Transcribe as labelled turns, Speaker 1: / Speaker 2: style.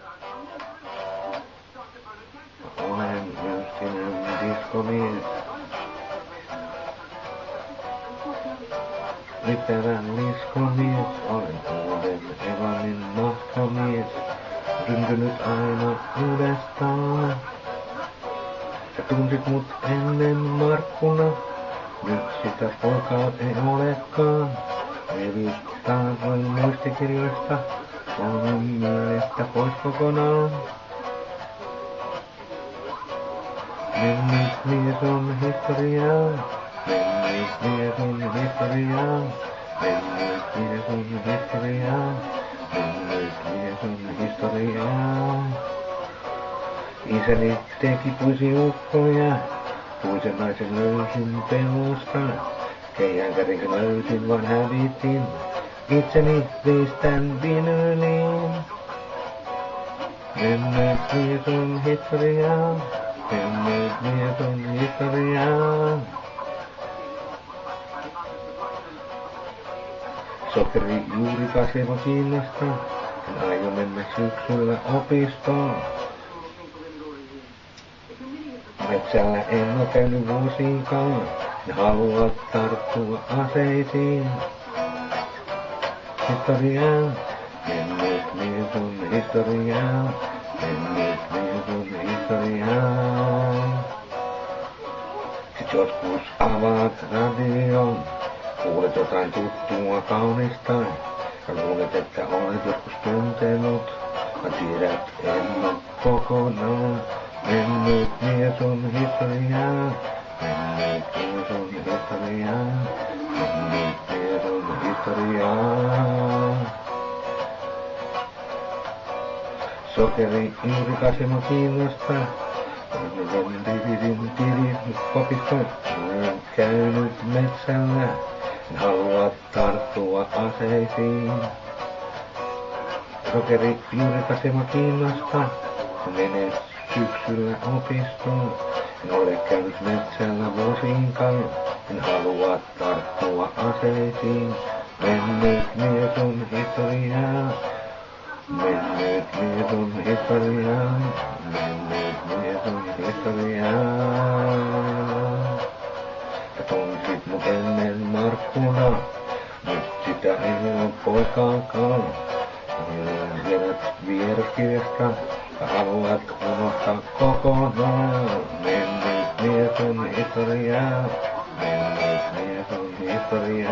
Speaker 1: Olen yksinäinen diskomies. Litevän liskomies, olen uuden Evanin mahkamies. Syntynyt aina uudestaan. Sä tunsit mut ennen Markkuna, nyt sitä poikaa ei olekaan. Revittaan voin muistikirjoista, olen mielestä pois kokonaan. Mennyt mies on historiaa, mennyt mies on historiaa, mennyt mies on historiaa, mennyt mies on historiaa. Isäni teki puisiukkoja, puisen naisen löysin pelosta. Keijän kärin löysin vaan hävitin, itseni pistän vinyyliin. Mennyt mies on historiaa, mennyt mies on historiaa. Sokeri juuri kasvava kiinnostaa, en aio mennä syksyllä opistoon. Metsällä en oo käynyt vuosiinkaan, en halua tarttua aseisiin. Historiaa, mennyt mies on historiaa, mennyt mies on historiaa. Sit joskus avaat radion, kuulet jotain tuttua kaunista. Ja luulet, että olet joskus tuntenut, ja tiedät en oo kokonaan. Mennyt mies on historiaa, mennyt mies on historiaa, mennyt mies on historiaa. Sokeri juuri kasvama kiinnostaa, tirin kopista, olen käynyt metsällä, en halua tarttua aseisiin. Sokeri juuri kasvama kiinnostaa, mene syksyllä opistoon, en ole käynyt metsällä vuosiinkaan, en halua tarttua aseisiin. Mennyt mies on historiaa, mennyt mies on historiaa, mennyt mies on historiaa. Sä tunsit mut ennen Markkuna, nyt sitä ei oo poikaakaan. Tiedät vieraskirjasta, haluat unohtaa kokonaan. Mennyt mies on historiaa, mennyt mies on historiaa.